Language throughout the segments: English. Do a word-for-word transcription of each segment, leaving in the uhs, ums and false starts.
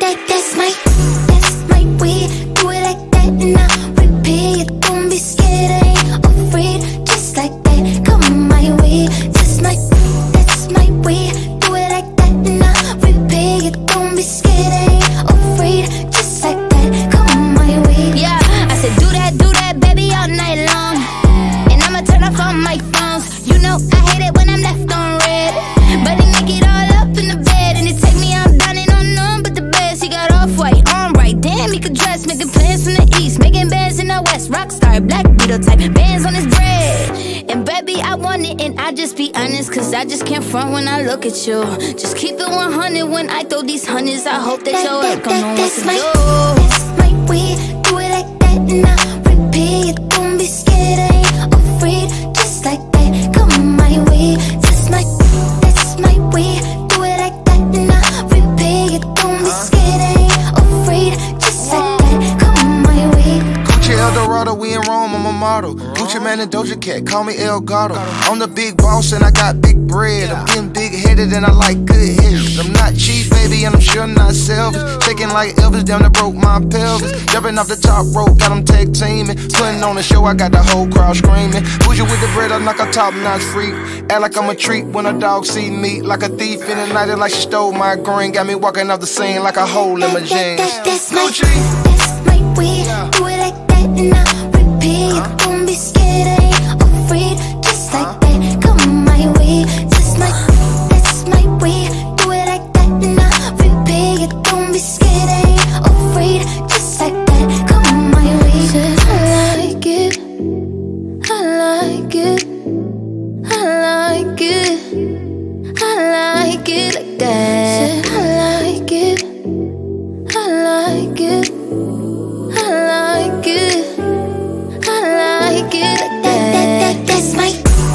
that, that's my, that's my way. Do it like that and I'll repeat it. Don't be scared, I ain't afraid. Just like that, come my way. That's my, that's my way. Do it like that and I'll repeat it. Don't be scared, I ain't afraid. Just like that, come my way. Yeah, I said do that, do that, baby, all night long. And I'ma turn off all my phones. You know I hate it when I'm left on red, but he make it all up in the bed. And it take me out dining on none but the best. He got off-white, on right, damn, he could dress. Making plans from the east, making bands in the west. Rockstar, black beetle type, bands on his bread. And baby, I want it, and I just be honest, cause I just can't front when I look at you. Just keep it one hundred when I throw these hundreds. I hope that, that your work don't know what to my, do. That's my way, do it like that and I'll repeat it. Don't be scared, I ain't afraid. Just like that, come my way. That's my, that's my way, do it like that and I'll repeat it. Don't be scared, I ain't afraid. Just like that, come my way. Gucci Eldorado, we in Rome, I'm a model. Gucci Man and Doja Cat, call me El Gato. I'm the big boss and I got big bread. I'm getting big headed and I like good heads. I'm not cheap, baby, and I'm sure not selfish. Shaking like Elvis, down that broke my pelvis. Jumping off the top rope, got them tag teaming. Putting on the show, I got the whole crowd screaming. Bougie with the bread, I'm like a top notch freak. Act like I'm a treat when a dog see me. Like a thief in the night, like she stole my green. Got me walking off the scene like a hole in my jeans. That, that's my, that's my way, do it like that and I'll repeat it. Don't be scared, I ain't afraid. Just like that, come my way. That's my, that's my way, do it like that and I'll repeat it. Don't be scared, I ain't afraid. Just like that, come my way. Said I like it, I like it, I like it, I like it like that. Said I like it, I like it, I like it, I like it like that. That, that, that's my.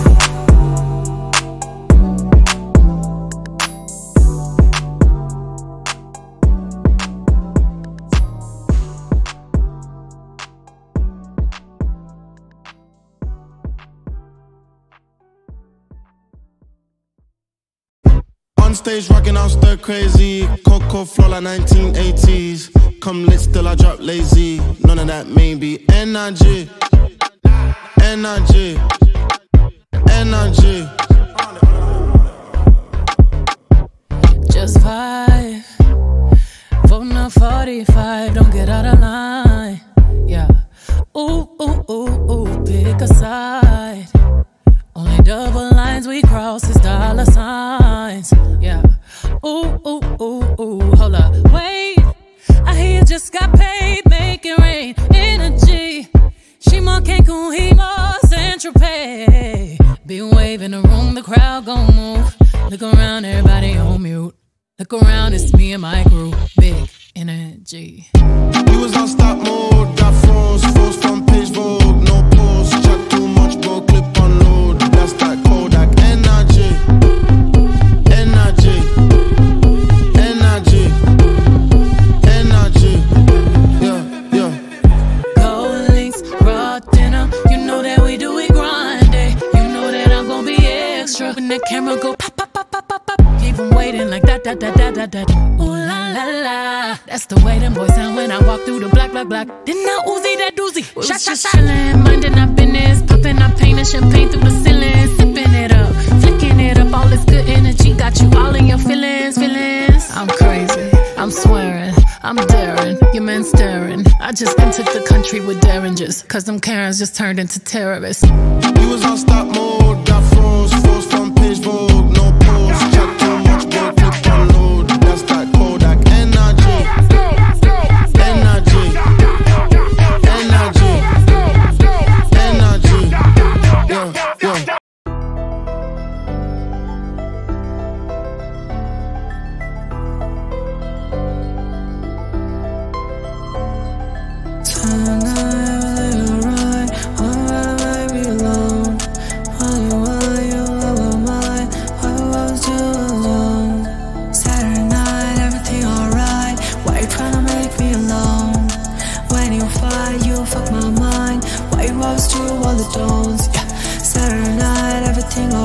On stage rocking out stir crazy, Coco flow like nineteen eighties. Come lit still I drop lazy. None of that maybe. Energy, energy, energy. Just vibe, voting a forty-five. Don't get out of line. Yeah. Ooh ooh ooh ooh. Pick a side. Only double lines we cross is dollar signs. Yeah. Ooh, ooh, ooh, ooh. Hold up. Wait. I hear you just got paid. Make it rain. Energy. She more Cancun, he more Central Pay. Be waving the room, the crowd gon' move. Look around, everybody on mute. Look around, it's me and my crew. Big energy. You was on stop mode. Got froze, froze from page Vogue. No pause. Chat too much, bro. Clip on load. That's that Kodak energy, energy, energy, energy, yeah, yeah. Gold links, raw dinner. You know that we do it grind day. You know that I'm gon' be extra. When that camera go pop, pop, pop, pop, pop, pop. Keep 'em waiting like that, that, that, that, that, that. Ooh la la la. That's the way them boys sound when I walk through the black, black, black. Then I Uzi that doozy. Shot, shot, shot. Chillin', minding our business. Popping our paint and champagne through the ceiling. Sipping it up, flicking it up. All this good energy got you all in your feelings, feelings. I'm crazy, I'm swearing, I'm daring. Your man staring. I just entered the country with derringers. Cause them Karens just turned into terrorists. You was on stop mode. Got froze, froze from page Vogue. No pause. Chat too much, bro. Clip on load. That's that Kodak energy, energy, energy, energy, yeah, yeah.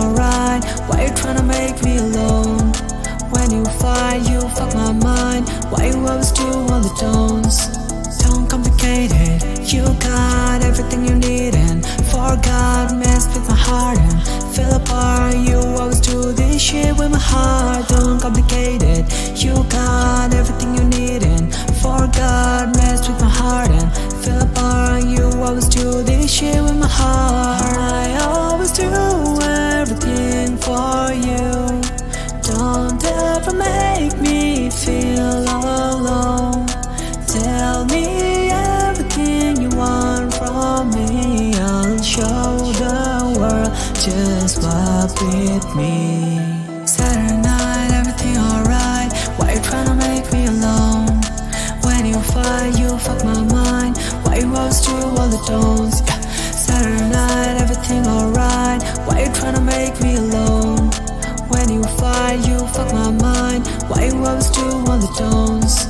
Why you tryna make me alone? When you fight, you fuck my mind. Why you always do all the don'ts? Don't complicate it. You got everything you need and forgot, messed with my heart and fell apart. You always do this shit with my heart. Don't complicate it. You got everything you need and forgot, messed with my heart and fell apart. You always do this shit with my heart. I always do everything for you. Don't ever make me feel alone. Tell me everything you want from me. I'll show the world, just walk with me. Saturday night, everything alright. Why you tryna make me alone? When you fight, you fuck my mind. Why you always do all the don'ts? Yeah. Saturday night, everything alright. Why you tryna make me alone? When you fight, you fuck my mind. Why you always do all the don'ts?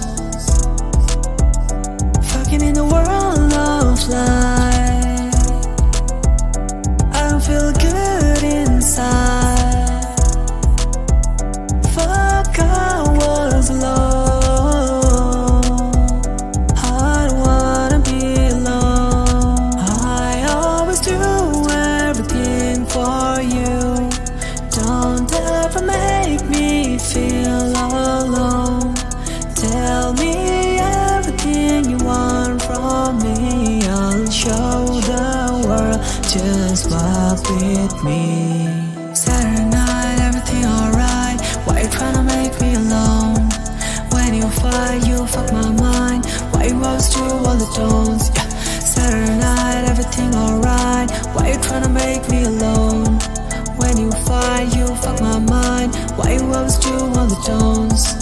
Fucking in the world of life, I don't feel good inside. Fuck, I was alone. I don't wanna be alone. I always do everything for you. Don't ever make me feel alone. Tell me everything you want from me. I'll show the world, just walk with me. Saturday night, everything alright. Why you tryna make me alone? When you fight, you fuck my mind. Why you always do all the don'ts? Yeah. Saturday night, everything alright. Why you tryna make me alone? When you fight, you fuck my mind. Why you always do all the don'ts?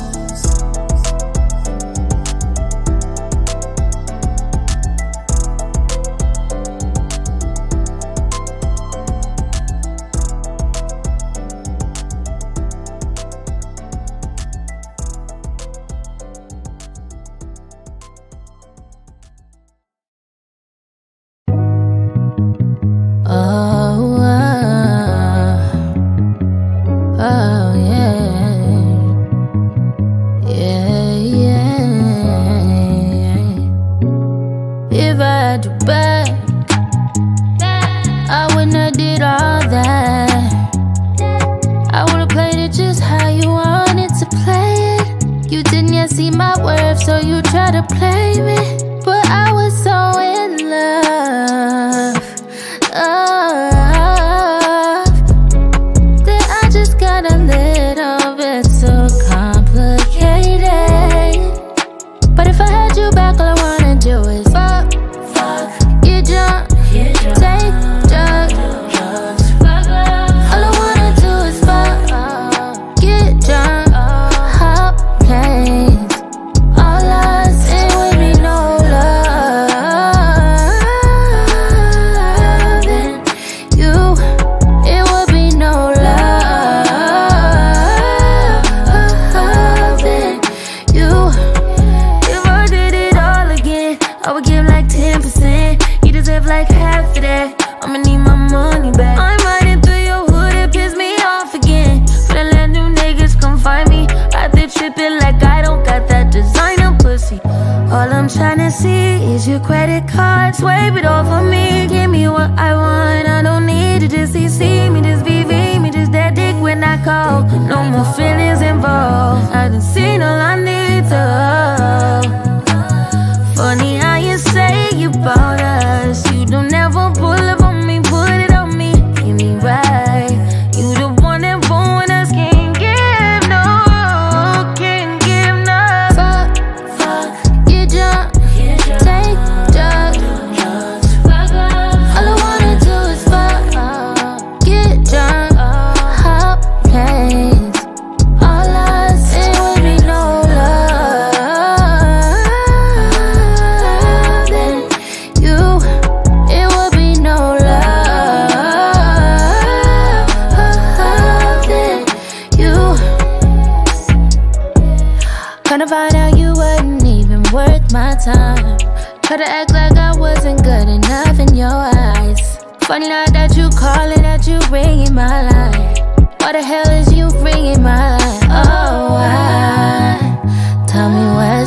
Try to act like I wasn't good enough in your eyes. Funny now that you calling, that you ringing my line. Why the hell is you ringing my line? Oh, why? Tell me why.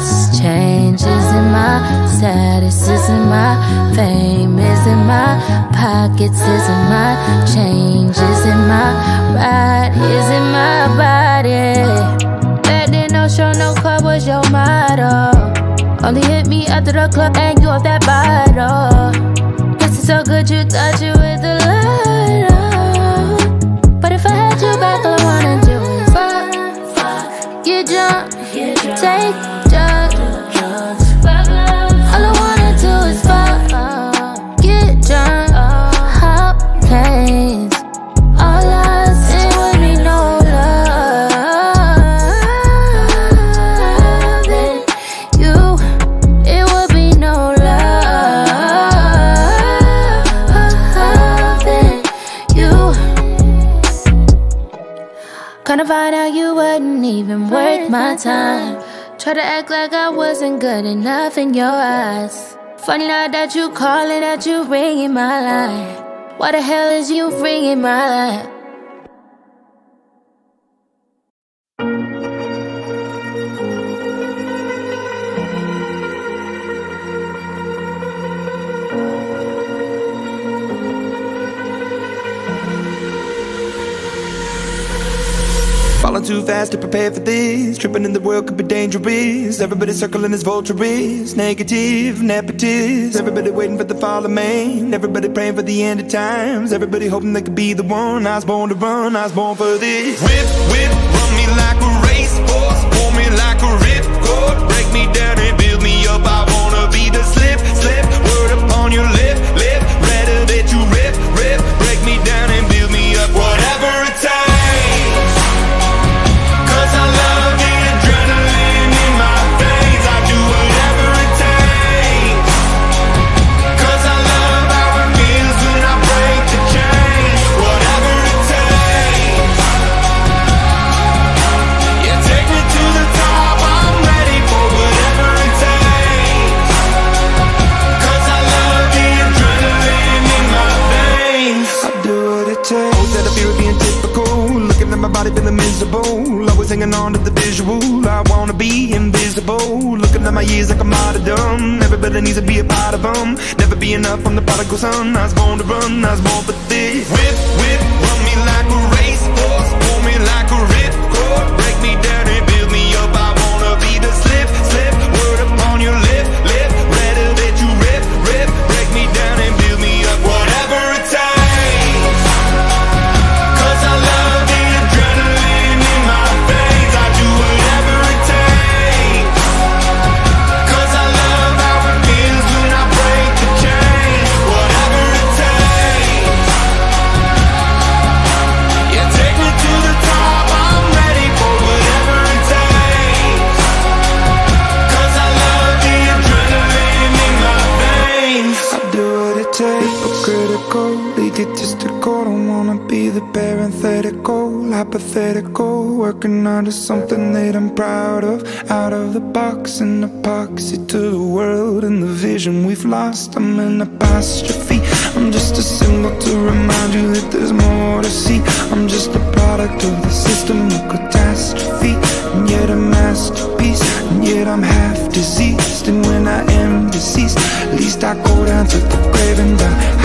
pockets? Is it my change? Is it my ride? Is it my body? Back then, no show, no club was your motto. Only hit me after the club and you off that bottle. Guess it's so good you thought you with the light on. But if I had you back, all I wanna do is fuck, fuck, get drunk, take drugs. All I wanna do is fuck, get drunk, hop planes. All I see would be no love. Then you, it would be no love. Then you, kinda find out you wasn't even worth my time. Try to act like I wasn't good enough in your eyes. Funny now that you calling, that you ringing my line. Why the hell is you ringing my line? Falling too fast to prepare for this. Tripping in the world could be dangerous. Everybody circling as vultures. Negative, nepotist. Everybody waiting for the fall of man. Everybody praying for the end of times. Everybody hoping they could be the one. I was born to run, I was born for this. Whip, whip, run me like a racehorse. Pull me like a ripcord. Break me down and build me up. I wanna be the slip, slip. Word upon your lip, lip. Rather that you rip, rip. Break me down and build me up. Whatever it takes. My body feeling miserable, always hanging on to the visual. I wanna be invisible, looking at my years like I'm out of dumb. Everybody needs to be a part of them. Never be enough, I'm the prodigal son. I was born to run, I was born for this. Whip, whip, run me like a racehorse. Pull me like a ripcord. Break me down and build me up. I wanna be the slip, slip. Word upon your lip, lip. Rather that you rip, rip. Break me down and build me up. Whatever it takes. Egotistical, don't wanna be the parenthetical, hypothetical, working under something that I'm proud of. Out of the box, an epoxy to the world and the vision we've lost. I'm an apostrophe, I'm just a symbol to remind you that there's more to see. I'm just a product of the system of catastrophe, and yet a masterpiece, and yet I'm half diseased. And when I am deceased, at least I go down to the grave and die